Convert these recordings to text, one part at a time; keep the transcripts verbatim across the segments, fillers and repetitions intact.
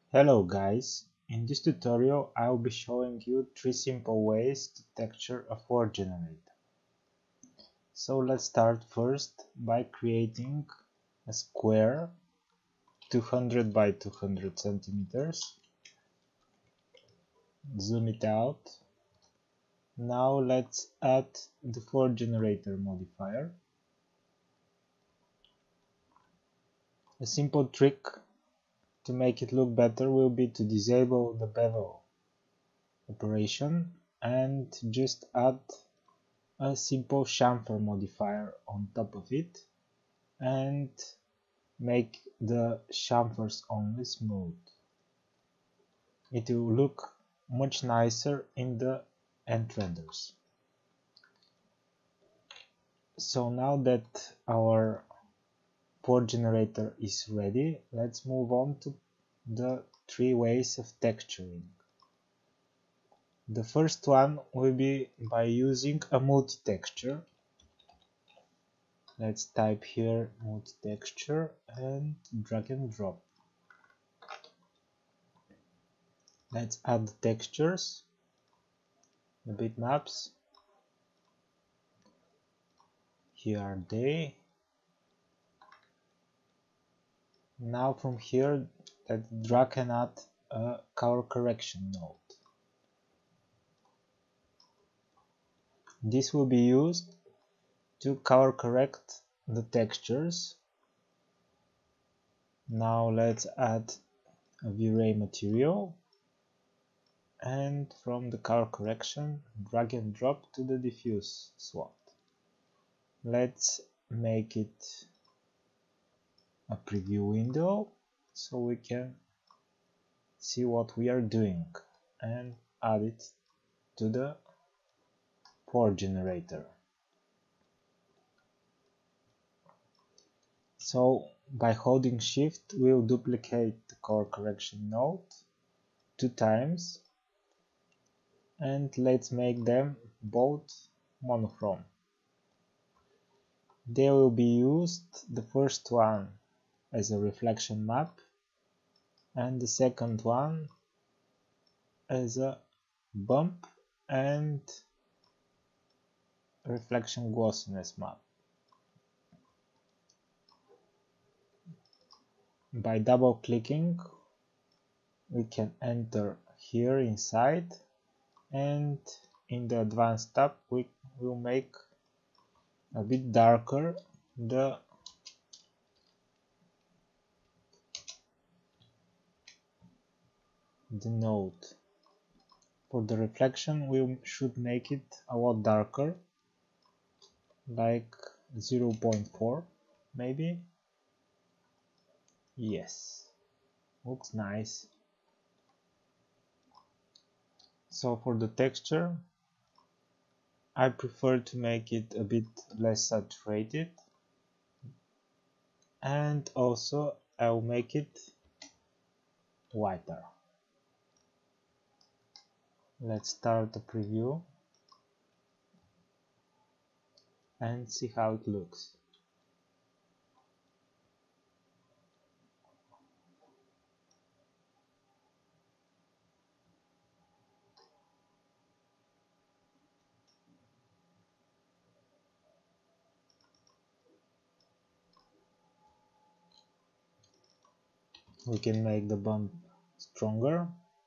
Hello guys, in this tutorial I will be showing you three simple ways to texture a Forge generator. So let's start first by creating a square two hundred by two hundred centimeters. Zoom it out. Now let's add the Forge generator modifier. A simple trick to make it look better will be to disable the bevel operation and just add a simple chamfer modifier on top of it and make the chamfers only smooth. It will look much nicer in the end renders. So now that our Forge generator is ready, let's move on to the three ways of texturing. The first one will be by using a multi-texture. Let's type here multi-texture and drag and drop. Let's add the textures, the bitmaps. Here are they. Now from here, let's drag and add a color correction node. This will be used to color correct the textures. Now let's add a V-Ray material and from the color correction drag and drop to the diffuse slot. Let's make it a preview window so we can see what we are doing and add it to the Forge generator. So by holding shift we'll duplicate the color correction node two times and let's make them both monochrome. They will be used, the first one as a reflection map and the second one as a bump and reflection glossiness map. By double clicking we can enter here inside and in the advanced tab we will make a bit darker the the node. For the reflection we should make it a lot darker, like zero point four maybe. Yes, looks nice. So for the texture I prefer to make it a bit less saturated and also I'll make it whiter. Let's start the preview and see how it looks. We can make the bump stronger.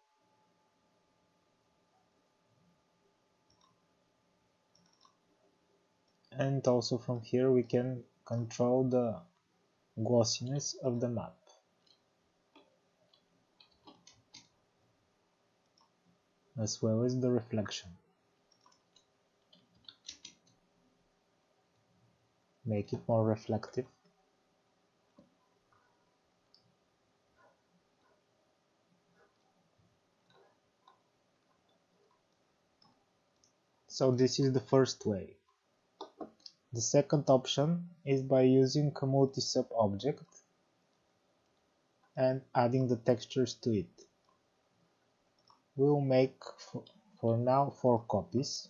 And also from here we can control the glossiness of the map. As well as the reflection. Make it more reflective. So this is the first way. The second option is by using a multi-sub object and adding the textures to it. We will make for now four copies.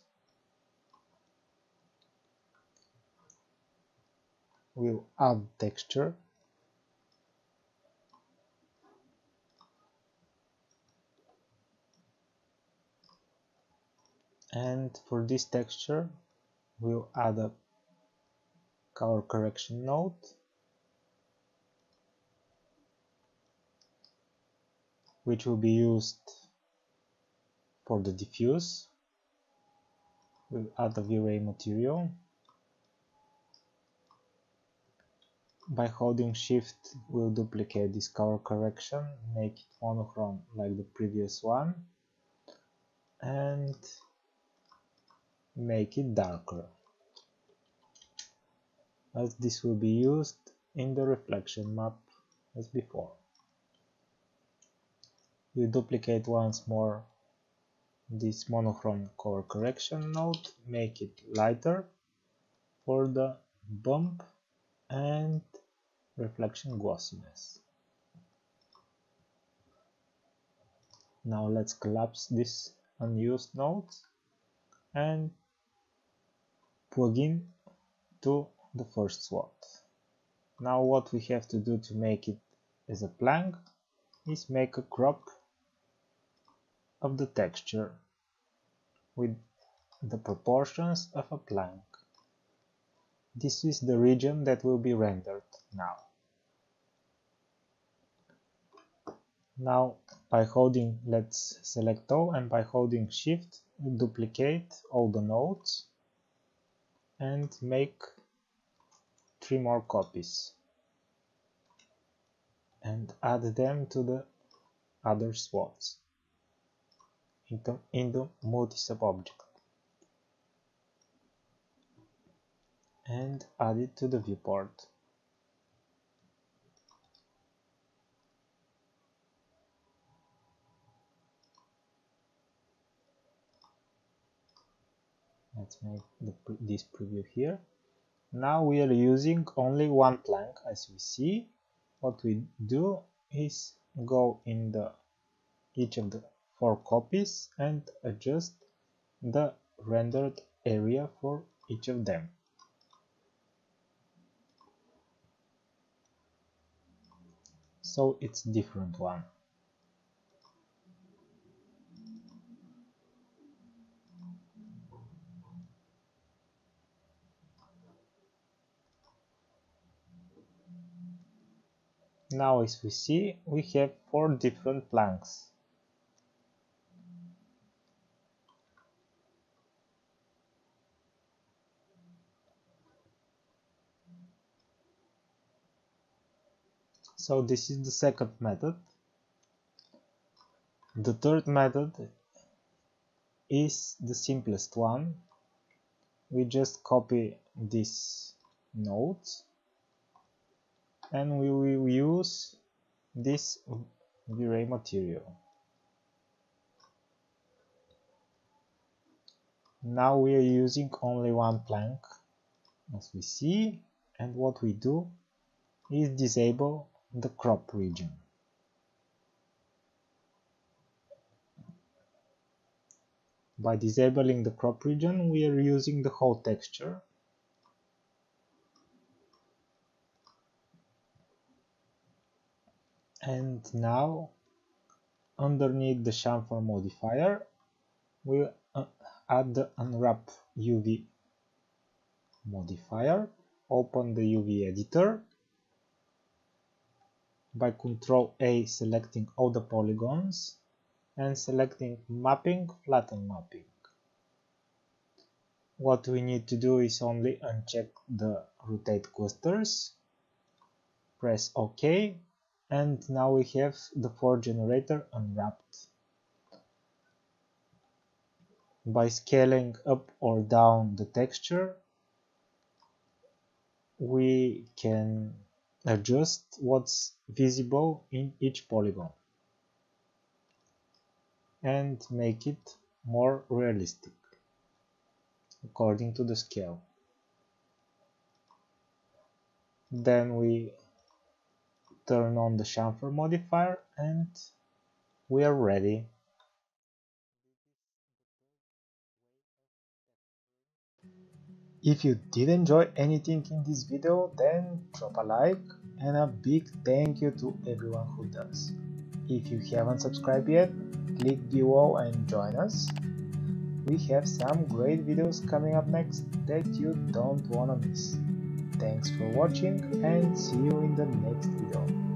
We'll add texture And for this texture we'll add a color correction node, which will be used for the diffuse. We'll add a V-Ray material. By holding shift we'll duplicate this color correction, make it monochrome like the previous one, and make it darker, as this will be used in the reflection map as before. We duplicate once more this monochrome color correction node, make it lighter for the bump and reflection glossiness. Now let's collapse these unused nodes and plug in to the first swat. Now what we have to do to make it as a plank is make a crop of the texture with the proportions of a plank. This is the region that will be rendered now. Now by holding, let's select all, and by holding shift we duplicate all the nodes and make three more copies and add them to the other swats into, in the multi-sub object and add it to the viewport. Let's make the, this preview here. Now we are using only one plank, as we see. What we do is go in the each of the four copies and adjust the rendered area for each of them. So it's different one. Now as we see, we have four different planks. So this is the second method. The third method is the simplest one. We just copy these nodes and we will use this V-Ray material. Now we are using only one plank, as we see, and what we do is disable the crop region. By disabling the crop region, we are using the whole texture. And now, underneath the chamfer modifier, we uh, add the unwrap U V modifier. Open the U V editor. By control A, selecting all the polygons and selecting mapping, flatten mapping. What we need to do is only uncheck the rotate clusters, press OK, and now we have the four generator unwrapped. By scaling up or down the texture, we can adjust what's visible in each polygon and make it more realistic according to the scale. Then we turn on the chamfer modifier and we are ready. If you did enjoy anything in this video, then drop a like and a big thank you to everyone who does. If you haven't subscribed yet, click below and join us. We have some great videos coming up next that you don't wanna miss. Thanks for watching and see you in the next video.